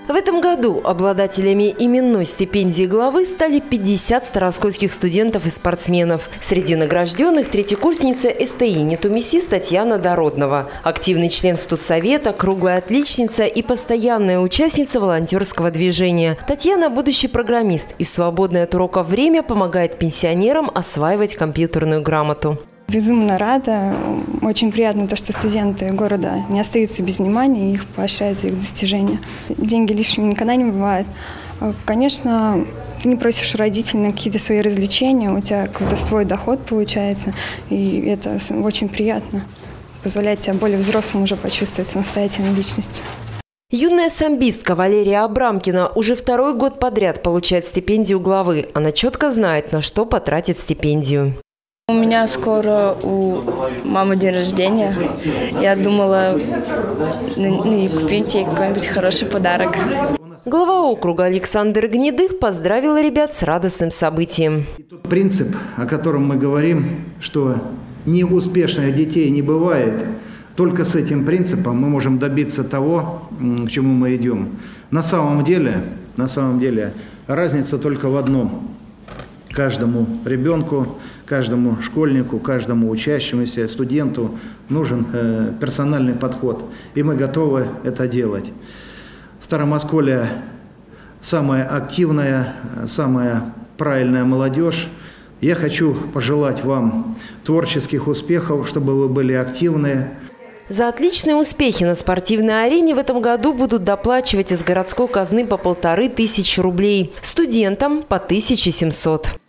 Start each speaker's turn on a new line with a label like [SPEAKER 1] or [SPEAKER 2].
[SPEAKER 1] В этом году обладателями именной стипендии главы стали 50 староскольских студентов и спортсменов. Среди награжденных третьекурсница СТИ Нетумисис Татьяна Дороднова, активный член студсовета, круглая отличница и постоянная участница волонтерского движения. Татьяна – будущий программист и в свободное от уроков время помогает пенсионерам осваивать компьютерную грамоту.
[SPEAKER 2] Безумно рада. Очень приятно то, что студенты города не остаются без внимания, их поощряют за их достижения. Деньги лишними никогда не бывают. Конечно, ты не просишь родителей на какие-то свои развлечения, у тебя какой-то свой доход получается, и это очень приятно. Позволяет себя более взрослым уже почувствовать самостоятельной личностью.
[SPEAKER 1] Юная самбистка Валерия Абрамкина уже второй год подряд получает стипендию главы. Она четко знает, на что потратит стипендию.
[SPEAKER 3] У меня скоро у мамы день рождения. Я думала купить ей какой-нибудь хороший подарок.
[SPEAKER 1] Глава округа Александр Гнедых поздравил ребят с радостным событием.
[SPEAKER 4] Принцип, о котором мы говорим, что неуспешных детей не бывает, только с этим принципом мы можем добиться того, к чему мы идем. На самом деле разница только в одном. Каждому ребенку, каждому школьнику, каждому учащемуся, студенту нужен персональный подход. И мы готовы это делать. Старомосколье – самая активная, самая правильная молодежь. Я хочу пожелать вам творческих успехов, чтобы вы были активны.
[SPEAKER 1] За отличные успехи на спортивной арене в этом году будут доплачивать из городской казны по 1500 рублей, студентам по 1700.